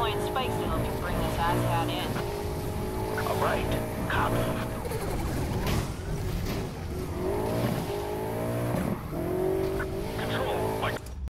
deploying spikes to help you bring this asshat in.